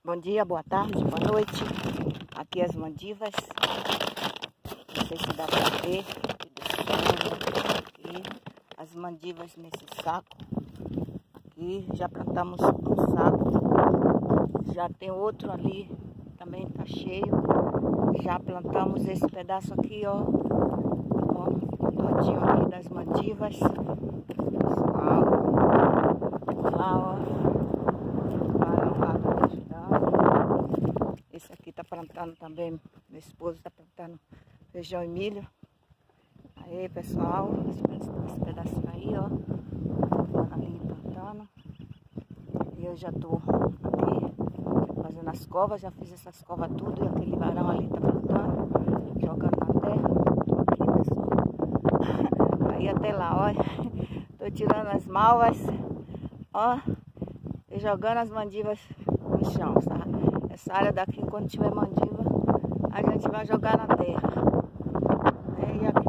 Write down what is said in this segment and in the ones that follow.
Bom dia, boa tarde, boa noite. Aqui as mandivas. Não sei se dá para ver. Aqui as mandivas nesse saco. Aqui já plantamos um saco. Já tem outro ali, também tá cheio. Já plantamos esse pedaço aqui, ó. Todinho aqui das mandivas. Pessoal. Lá, ó. Esse aqui tá plantando também, meu esposo tá plantando feijão e milho. Aí, pessoal, esse pedacinho aí, ó, ali plantando. E eu já tô aqui fazendo as covas, já fiz essas covas tudo. E aquele varão ali tá plantando, jogando na terra. Tô aqui, pessoal. Aí até lá, ó, tô tirando as malvas, ó, e jogando as mandivas no chão, sabe? Essa área daqui, quando tiver mandiva, a gente vai jogar na terra. E aqui,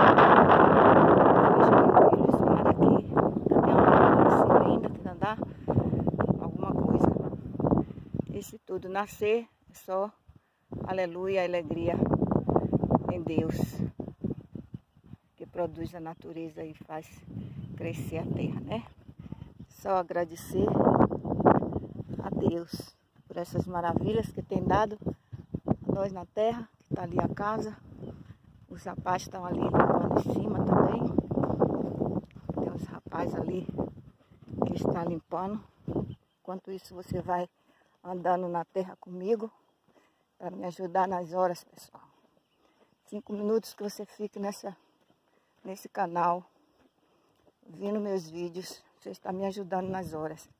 essa área aqui, tem uma área em cima ainda, que andar alguma coisa. Esse tudo nascer é só aleluia, alegria em Deus, que produz a natureza e faz crescer a terra, né? Só agradecer a Deus por essas maravilhas que tem dado a nós na terra, que está ali a casa. Os rapazes estão ali limpando em cima também. Tem uns rapazes ali que estão limpando. Enquanto isso, você vai andando na terra comigo para me ajudar nas horas, pessoal. 5 minutos que você fique nesse canal, vendo meus vídeos, você está me ajudando nas horas.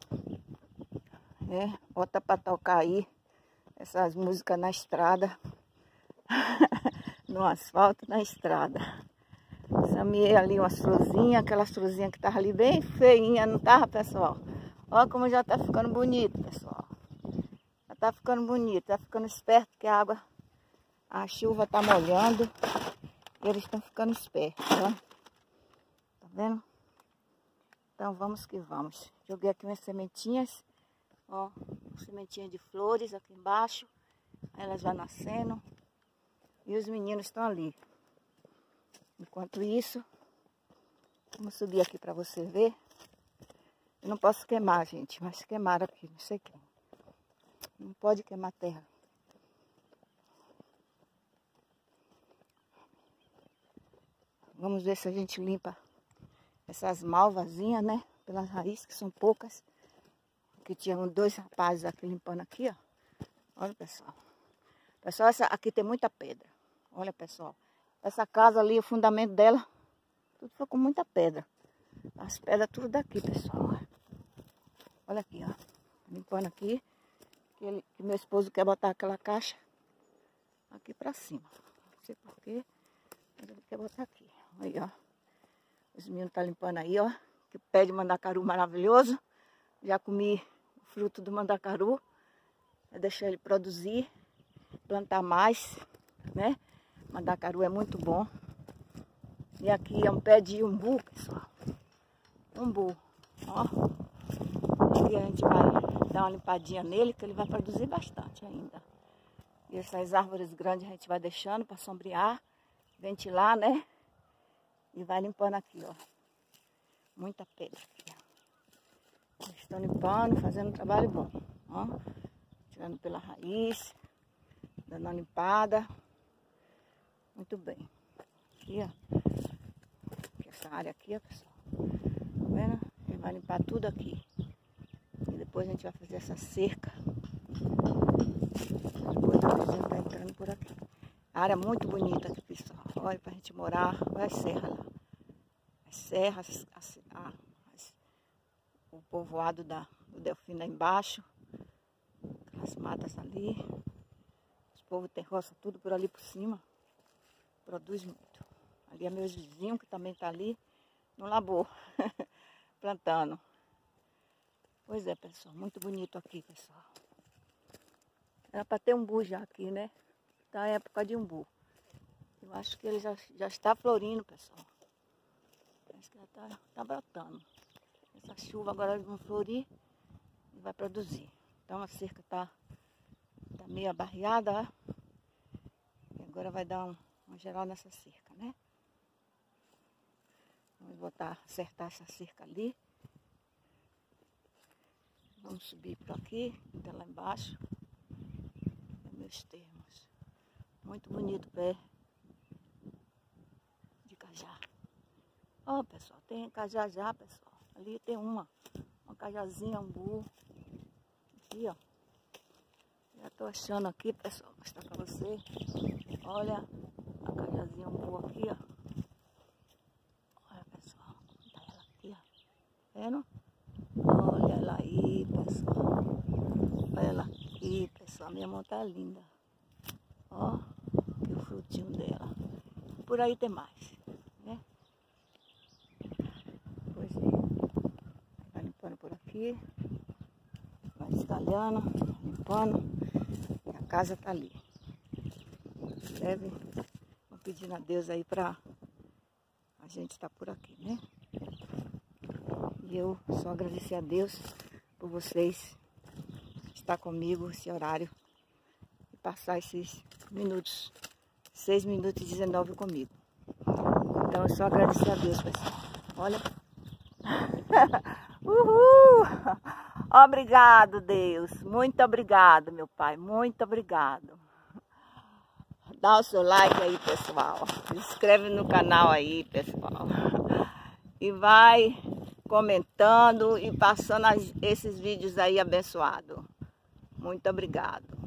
Bota para tocar aí essas músicas na estrada, no asfalto, na estrada. Semeei ali umas florzinhas, aquelas florzinhas que estavam ali bem feinha, não tava, pessoal? Olha como já tá ficando bonito, pessoal. Já tá ficando bonito, tá ficando esperto que a chuva tá molhando. E eles estão ficando espertos, ó. Tá vendo? Então vamos que vamos. Joguei aqui umas sementinhas. Ó, sementinha de flores aqui embaixo. Elas vão nascendo. E os meninos estão ali. Enquanto isso, vamos subir aqui para você ver. Eu não posso queimar, gente, mas queimaram aqui, não sei quem. Não pode queimar terra. Vamos ver se a gente limpa essas malvazinhas, né? Pelas raízes, que são poucas. Aqui tinham 2 rapazes aqui limpando aqui, ó. Olha, pessoal. Pessoal, essa aqui tem muita pedra. Olha, pessoal. Essa casa ali, o fundamento dela, tudo foi com muita pedra. As pedras tudo daqui, pessoal. Olha aqui, ó. Limpando aqui. Que meu esposo quer botar aquela caixa aqui pra cima. Não sei porquê, mas ele quer botar aqui. Aí, ó. Os meninos estão limpando aí, ó. Que pé de mandacaru maravilhoso. Já comi o fruto do mandacaru. Vou deixar ele produzir, plantar mais, né? Mandacaru é muito bom. E aqui é um pé de umbu, pessoal. Umbu, ó. Aqui a gente vai dar uma limpadinha nele, que ele vai produzir bastante ainda. E essas árvores grandes a gente vai deixando para sombrear, ventilar, né? E vai limpando aqui, ó. Muita pedra aqui, ó. Estão limpando, fazendo um trabalho bom, ó. Tirando pela raiz, dando uma limpada. Muito bem. Aqui, ó. Aqui, essa área aqui, ó, pessoal. Tá vendo? Ele vai limpar tudo aqui. E depois a gente vai fazer essa cerca. Depois a gente tá entrando por aqui. A área muito bonita aqui, pessoal. Olha, pra gente morar. Olha a serra lá. As serras, o povoado do Delfim lá embaixo. As matas ali. Os povos tem roça tudo por ali por cima. Produz muito. Ali é meu vizinho que também tá ali no labor. Plantando. Pois é, pessoal. Muito bonito aqui, pessoal. Era para ter umbu já aqui, né? Tá a época de umbu. Eu acho que ele já está florindo, pessoal. Acho que já tá brotando. Essa chuva agora eles vão florir e vai produzir. Então a cerca tá meio abarreada, ó. E agora vai dar uma geral nessa cerca, né? Vamos acertar essa cerca ali. Vamos subir por aqui, até lá embaixo. É meus termos. Muito bonito o pé de cajá. Ó, pessoal, tem cajá já, pessoal. Ali tem uma cajazinha, umbu. Aqui, ó. Já tô achando aqui, pessoal, vou mostrar pra você. Olha a cajazinha umbu aqui, ó. Olha, pessoal, tá ela aqui, ó. Vendo? Olha ela aí, pessoal. Olha ela aqui, pessoal. Minha mão tá linda. Ó, que o frutinho dela. Por aí tem mais, né? Pois é. Vai limpando por aqui. Vai desgalhando, limpando. E a casa tá ali. Deve. Vou pedindo a Deus aí pra a gente estar por aqui, né? E eu só agradecer a Deus por vocês estar comigo esse horário e passar esses minutos, 6 minutos e 19 comigo. Então eu só agradecer a Deus, pessoal. Olha. Uhul! Obrigado, Deus. Muito obrigado, meu Pai. Muito obrigado. Dá o seu like aí, pessoal. Se inscreve no canal aí, pessoal. E vai comentando e passando esses vídeos aí abençoados. Muito obrigado.